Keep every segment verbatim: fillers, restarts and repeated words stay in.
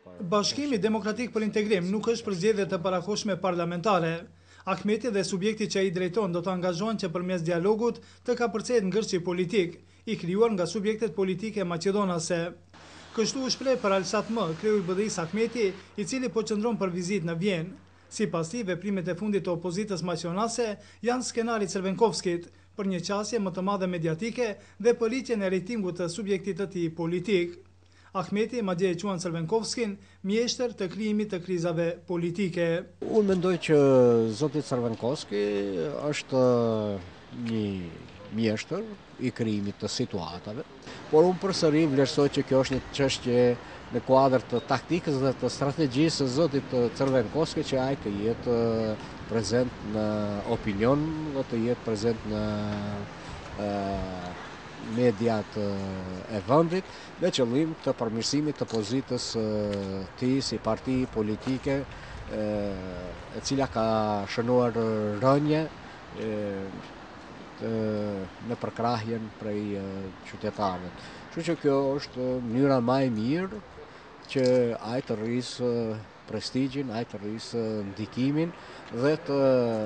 Bashkimi Demokratik për Integrim nuk është për zgjedhje të parakohshme parlamentare. Ahmeti dhe subjekti që i drejton do të angazhohen që përmes dialogut të kapërcehet ngërçi politik, i krijuar nga subjektet politike maqedonase. Kështu u shpreh për Alsat M, kreu i B D I-s Ahmeti, i cili po qëndron për vizitë në Vjenë. Sipas tij, veprimet e fundit të opozitës maqedonase janë skenari i Crvenkovskit për një qasje më të madhe mediatike dhe për rritjen e rejtingut të subjektit të tij politik. Ahmeti madje e quan Crvenkovskin mjeshtër të krijimit të krizave politike. Unë mendoj që zoti Crvenkovski është një mjeshtër i krijimit të situatave, por unë përsëri vlerësoj që kjo është një çështje në kuadër të taktikës dhe të strategjisë së zotit Crvenkovski, që ai të jetë prezent në opinion dhe të jetë prezent në uh, mediat e vendit, me qëllim të përmirësimit të pozitës tij si parti politike e cila ka shënuar rënje në përkrahjen prej qytetarëve. Kështu që kjo është mënyra më e mirë që ai të rrisë prestigjin, ai të rrisë ndikimin dhe të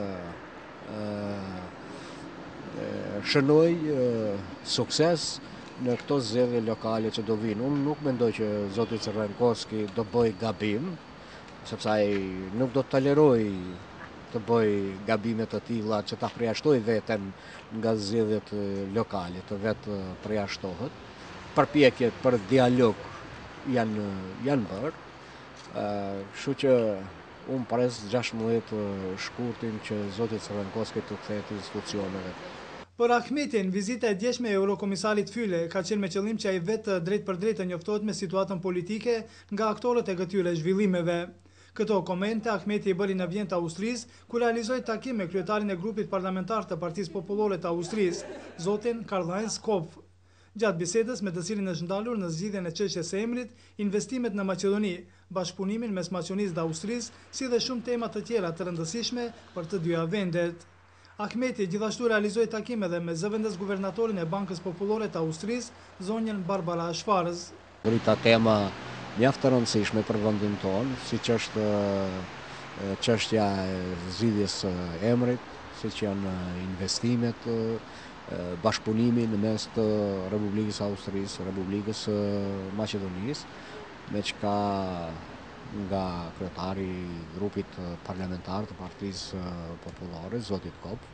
shënoj sukses në këto zgjedhje lokale që do vinë. Unë nuk mendoj që zoti Crvenkovski do bëj gabim, sepse ai nuk do të toleroj të bëj gabime të tilla që ta përjashtoj veten nga zgjedhjet lokale, të vetë përjashtohet. Përpjekjet për dialog janë janë bërë. Kështu që unë pres gjashtëdhjetë shkurtin që zoti Crvenkovski të kthehet institucioneve. Për Ahmetin, vizita e djeshme e Eurokomisarit Fyle ka qenë me qëllim që ai vetë drejt për drejt të njoftohet me situatën politike nga aktorët e këtyre zhvillimeve. Këto komente Ahmeti i bëri në Vjenë të Austrisë, ku realizoi takim me kryetarin e grupit parlamentar të Partisë Popullore të Austrisë, zotin Karl-Heinz Kopf. Gjatë bisedës me të cilin është ndalur në zgjidhjen e çështjes së emrit, investimet në Maqedoni, bashkëpunimin mes Maqedonisë dhe Austrisë, si dhe shumë tema të tjera të rëndësishme për të dyja vendet. Ahmeti gjithashtu realizoi takime edhe me zëvendës guvernatorin e Bankës Popullore të Austrisë, zonjën Barbara Schwarz. Rita tema mjaft e rëndësishme për vendin tonë, siç është çështja e zgjidhjes së emrit, siç janë investimet, bashkëpunimi në mes të Republikës Austrisë, Republikës Maqedonisë, me çka nga kryetari i grupit parlamentar të Partisë Popullore, zotit Kopf,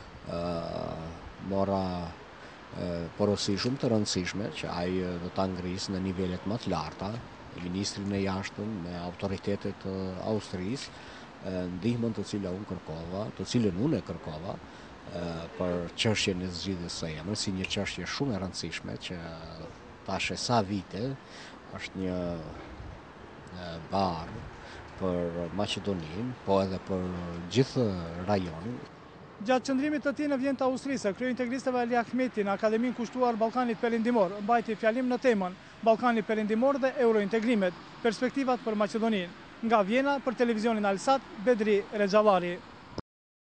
mora porosi shumë të rëndësishme që ai do ta ngrisë në nivelet më të larta, ministrin e jashtëm, me autoritetet e Austrisë, ndihmën të cilën unë kërkova, të cilën unë e kërkova për çështjen e zgjidhjes së emrit, si një çështje shumë e rëndësishme që tash e sa vite është një barë për Maqedoninë, po edhe për gjithë rajonin. Gjatë qëndrimit të tij në Vjenë të Austrisë, kreu integristëve Ali Ahmeti në Akademinë kushtuar Ballkanit Perëndimor mbajti fjalim në temën Ballkani Perëndimor dhe eurointegrimet, perspektivat për Maqedoninë. Nga Vjena për televizionin Alsat, Bedri Rexhalari.